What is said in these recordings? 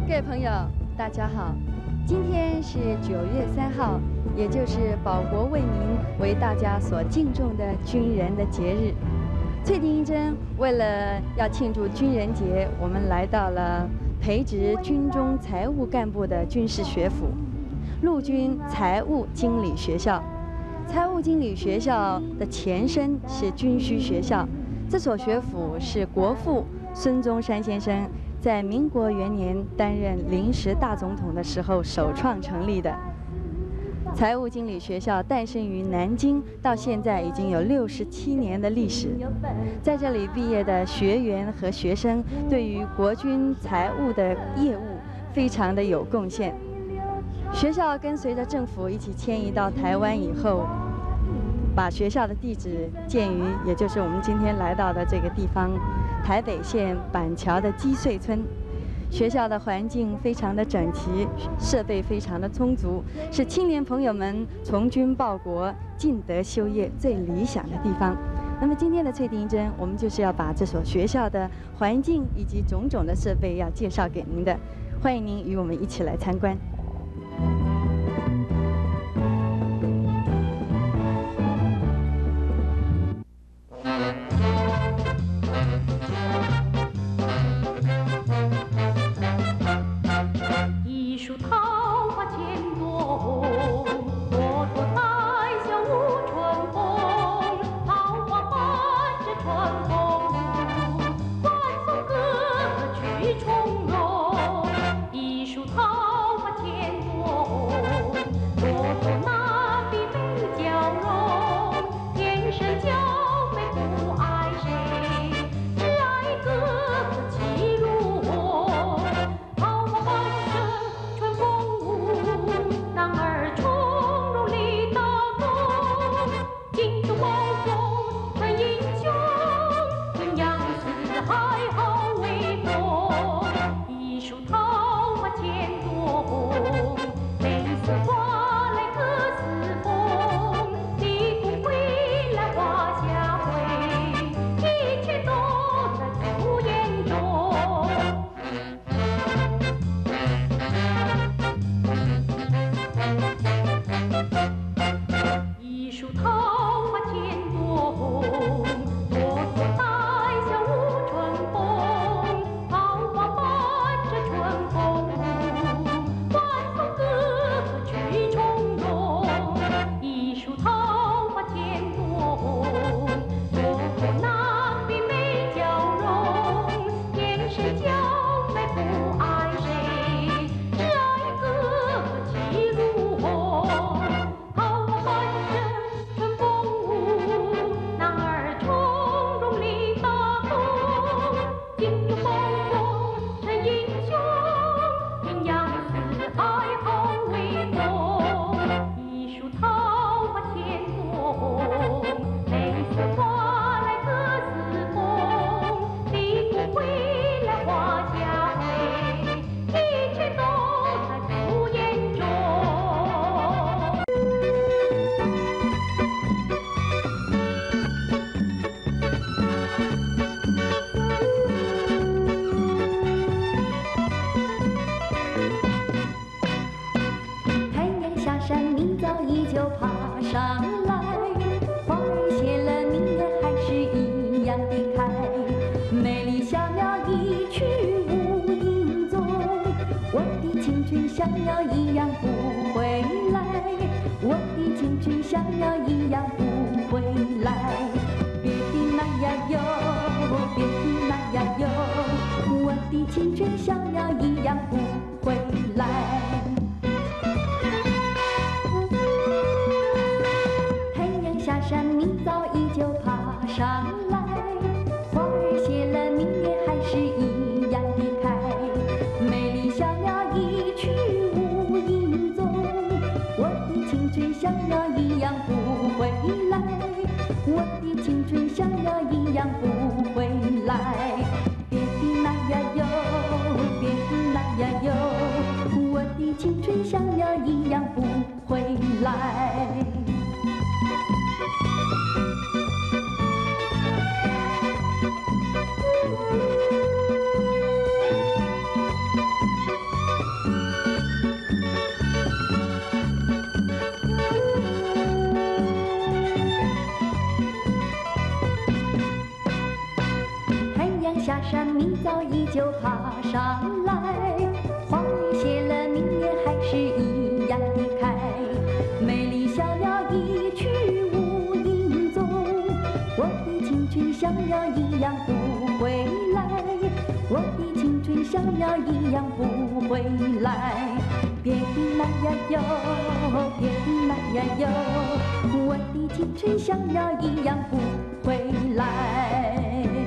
各位朋友，大家好，今天是9月3号，也就是保国卫民、为大家所敬重的军人的节日。翠婷一针为了要庆祝军人节，我们来到了培植军中财务干部的军事学府——陆军财务经理学校。财务经理学校的前身是军需学校，这所学府是国父孙中山先生在民国元年担任临时大总统的时候首创成立的。财务经理学校诞生于南京，到现在已经有67年的历史。在这里毕业的学员和学生，对于国军财务的业务非常的有贡献。学校跟随着政府一起迁移到台湾以后，把学校的地址建于，也就是我们今天来到的这个地方，台北县板桥的基穗村。学校的环境非常的整齐，设备非常的充足，是青年朋友们从军报国、尽德修业最理想的地方。那么今天的翠婷一针，我们就是要把这所学校的环境以及种种的设备要介绍给您的，欢迎您与我们一起来参观。 就爬上来，花语谢了，明年还是一样的开。美丽小鸟一去无影踪，我的青春小鸟一样不回来，我的青春小鸟一样不回来。别的那呀哟，别的那呀哟，我的青春小鸟一样不回来。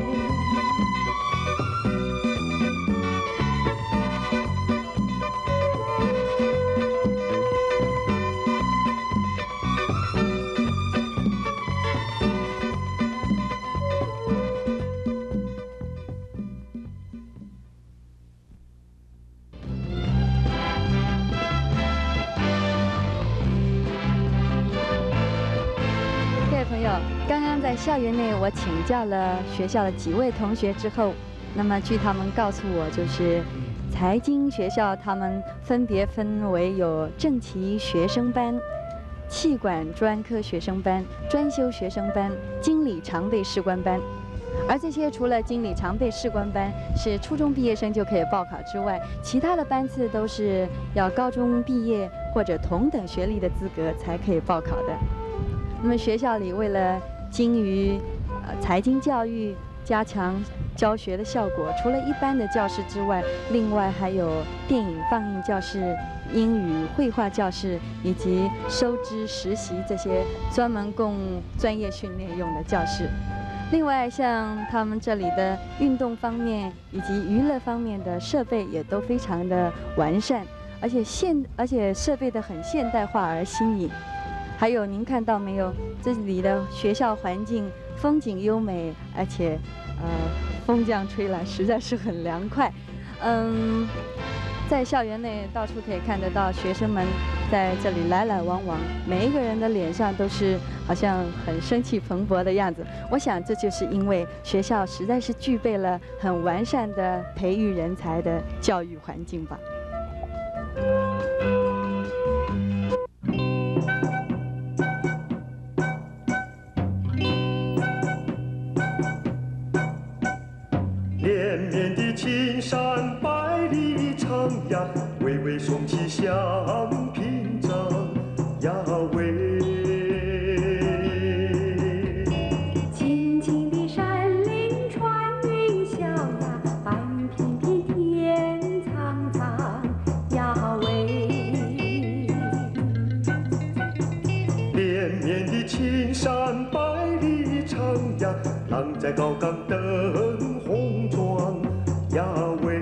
刚刚在校园内，我请教了学校的几位同学之后，那么据他们告诉我，就是财经学校他们分别分为有正旗学生班、气管专科学生班、专修学生班、经理常备士官班。而这些除了经理常备士官班是初中毕业生就可以报考之外，其他的班次都是要高中毕业或者同等学历的资格才可以报考的。那么学校里为了精于财经教育，加强教学的效果，除了一般的教室之外，另外还有电影放映教室、英语绘画教室以及收支实习这些专门供专业训练用的教室。另外，像他们这里的运动方面以及娱乐方面的设备也都非常的完善，而且设备的很现代化而新颖。还有您看到没有，这里的学校环境风景优美，而且风这样吹来实在是很凉快。在校园内到处可以看得到学生们在这里来来往往，每一个人的脸上都是好像很生气蓬勃的样子。我想这就是因为学校实在是具备了很完善的培育人才的教育环境吧。 连绵的青山百里长呀，巍巍耸起响屏障呀喂。 青青的山林穿云霄呀，白云片片天苍苍呀喂。 连绵的青山百里长呀，浪在高岗灯红妆呀喂。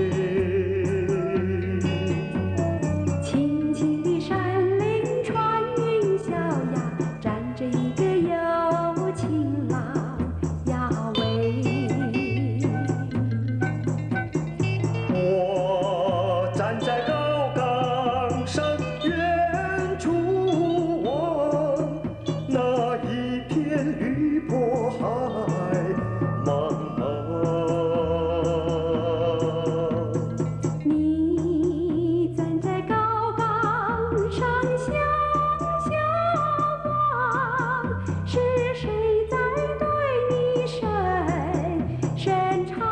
青青的山林穿云霄呀，站着一个有情郎呀喂。 我站在高岗上，远处望那一片绿波海茫茫。 你站在高岗上向下望，是谁在对你深唱？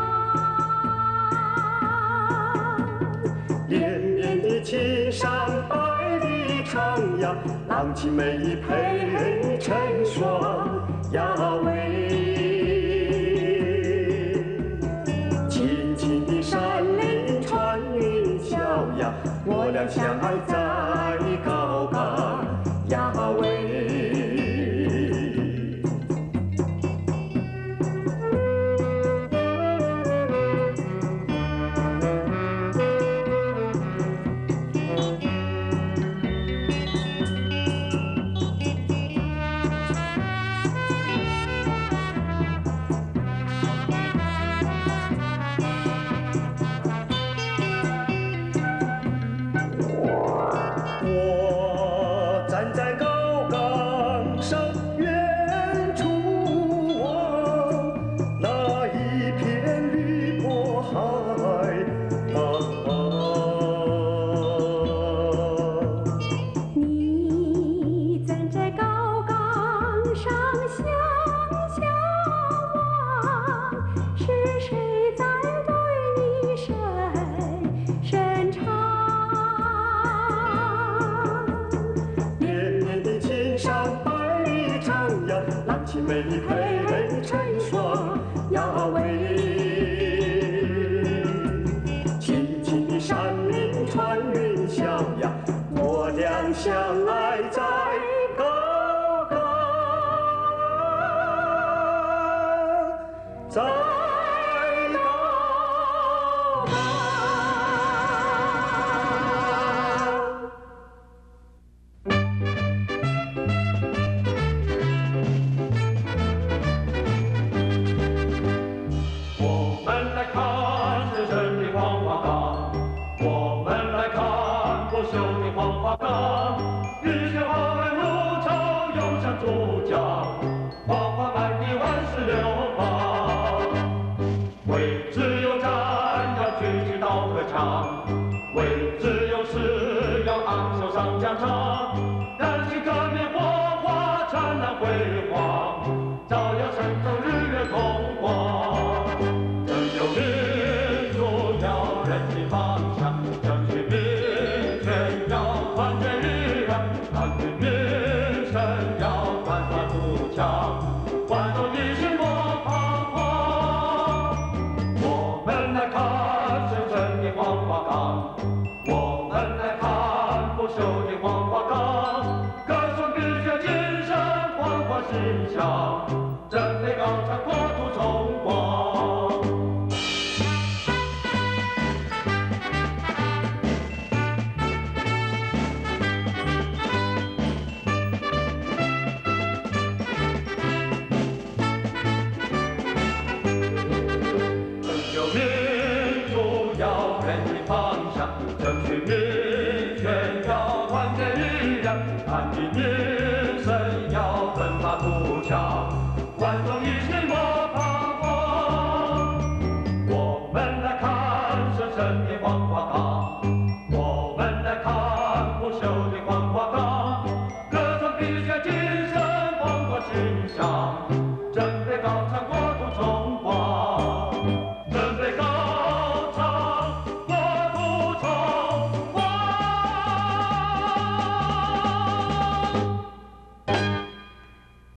连绵的青山百里长呀，浪迹美意配成双呀喂。青青的山林穿云霄呀，我俩相爱在高岗呀喂。我我们来看不朽的黄花岗，浴血花为如潮，涌向珠江，黄花满地万事流芳。为自由战要举起刀和枪，为自由誓要昂首上疆场，燃起革命火花，灿烂辉煌，照耀神州日月同光。更有民主要人民方向，争取民权要团结力量，抗拒民生要团团扶墙，万众一心莫彷徨。我们来看深深的黄花岗，我